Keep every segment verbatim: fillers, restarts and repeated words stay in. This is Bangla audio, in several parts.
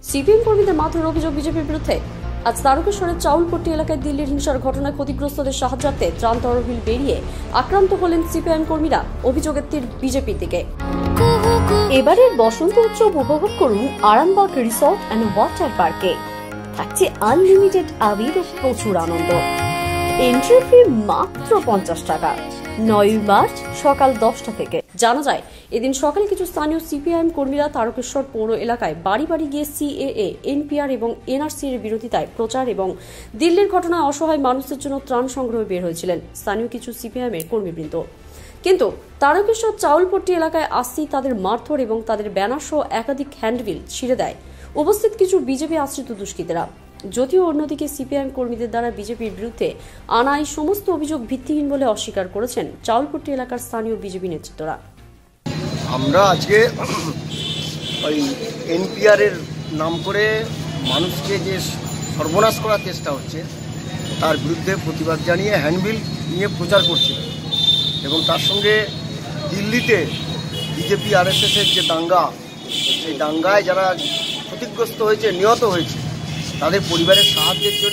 সিপিএম কর্মীদের মারধরের অভিযোগ বিজেপির বিরুদ্ধে। আজ তারকেশ্বরের চাউলপট্টি এলাকায় দিল্লির হিংসার ঘটনায় ক্ষতিগ্রস্তদের সাহায্যার্থে ত্রাণ তহবিল বেরিয়ে আক্রান্ত হলেন সিপিআইএম কর্মীরা। অভিযোগের তীর বিজেপির দিকে। এবারের বসন্ত উৎসব উপভোগ করুন আরামবাগ রিসর্ট অ্যান্ড ওয়াটার পার্কে। থাকছে আনলিমিটেড আবির ও প্রচুর আনন্দ। এন্ট্রি ফি মাত্র পঞ্চাশ টাকা। নয় মার্চ সকাল দশটা থেকে। জানা যায়, এদিন সকালে কিছু স্থানীয় সিপিআইএম কর্মীরা তারকেশ্বর পৌর এলাকায় বাড়ি বাড়ি গিয়ে সিএএ, এনপিআর এবং এনআরসি এর বিরোধিতায় প্রচার এবং দিল্লির ঘটনায় অসহায় মানুষের জন্য ত্রাণ সংগ্রহে বের হয়েছিলেন স্থানীয় কিছু সিপিআইএম এর কর্মীবৃন্দ। কিন্তু তারকেশ্বর চাউলপট্টি এলাকায় আসতেই তাদের মারধর এবং তাদের ব্যানার সহ একাধিক হ্যান্ডবিল ছিঁড়ে দেয় উপস্থিত কিছু বিজেপি আশ্রিত দুষ্কৃতীরা। যদিও অন্যদিকে সিপিআইএম কর্মীদের দ্বারা বিজেপির বিরুদ্ধে আনা এই সমস্ত অভিযোগ ভিত্তিহীন বলে অস্বীকার করেছেন চাউলপট্টি এলাকার স্থানীয় বিজেপি নেতৃত্বরা। আমরা আজকে ওই এনপিআর এর নাম করে মানুষকে যে সর্বনাশ করার চেষ্টা হচ্ছে তার বিরুদ্ধে প্রতিবাদ জানিয়ে হ্যান্ডবিল নিয়ে প্রচার করছিল এবং তার সঙ্গে দিল্লিতে বিজেপি আরএসএস এর যে দাঙ্গা, সেই দাঙ্গায় যারা ক্ষতিগ্রস্ত হয়েছে, নিহত হয়েছে, তাদের পরিবারের সাহায্যের জন্য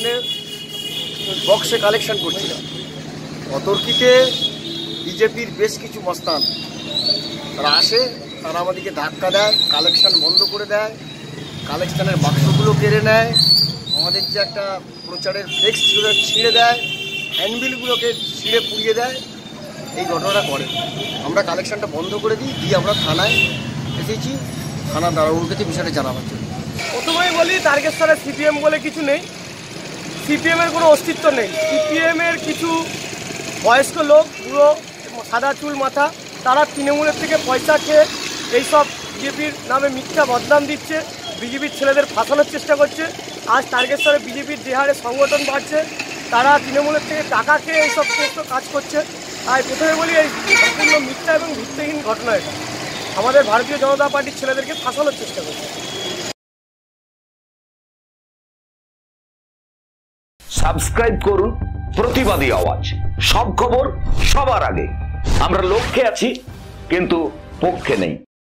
বক্সে কালেকশন করছিল। অতর্কিতে বিজেপির বেশ কিছু মস্তান তারা আসে, তারা আমাদেরকে ধাক্কা দেয়, কালেকশন বন্ধ করে দেয়, কালেকশনের বাক্সগুলো কেড়ে নেয়, আমাদের যে একটা প্রচারের ফ্লেক্স ছিঁড়ে দেয়, হ্যান্ডবিলগুলোকে ছিঁড়ে পুড়িয়ে দেয়। এই ঘটনাটা করে আমরা কালেকশনটা বন্ধ করে দিই, দিয়ে আমরা থানায় এসেছি, থানা দারোগার কাছে বিষয়টা জানাবার জন্য। প্রথমেই বলি, তারকেশ্বরে সিপিএম বলে কিছু নেই, সিপিএমের কোনো অস্তিত্ব নেই। সিপিএমের কিছু বয়স্ক লোক, পুরো সাদা চুল মাথা, তারা তৃণমূলের থেকে পয়সা খেয়ে এইসব বিজেপির নামে মিথ্যা বদনাম দিচ্ছে, বিজেপির ছেলেদের ফাঁসানোর চেষ্টা করছে। আজ তারকেশ্বরে বিজেপির যে হারে সংগঠন বাড়ছে, তারা তৃণমূলের থেকে টাকা খেয়ে এইসব সমস্ত কাজ করছে। আর প্রথমে বলি, এই সম্পূর্ণ মিথ্যা এবং ভিত্তিহীন ঘটনা। এটা আমাদের ভারতীয় জনতা পার্টির ছেলেদেরকে ফাঁসানোর চেষ্টা করছে। সাবস্ক্রাইব করুন প্রতিবাদী আওয়াজ। সব খবর সবার আগে। আমরা লক্ষ্যে আছি, কিন্তু পক্ষে নেই।